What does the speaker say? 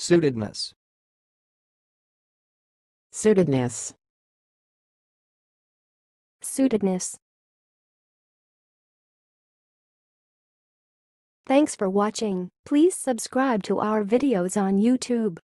Suitedness. Suitedness. Suitedness. Thanks for watching. Please subscribe to our videos on YouTube.